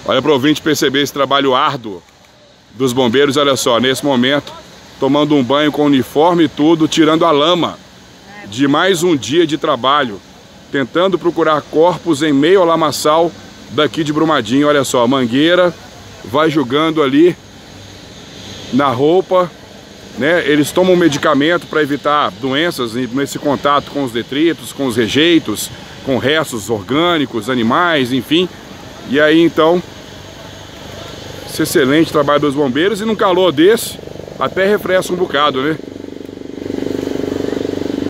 Olha para o ouvinte perceber esse trabalho árduo dos bombeiros, olha só, nesse momento, tomando um banho com uniforme e tudo, tirando a lama de mais um dia de trabalho, tentando procurar corpos em meio ao lamaçal daqui de Brumadinho. Olha só, a mangueira vai jogando ali na roupa, né? Eles tomam medicamento para evitar doenças nesse contato com os detritos, com os rejeitos, com restos orgânicos, animais, enfim. E aí então, esse excelente trabalho dos bombeiros, e num calor desse, até refresca um bocado, né?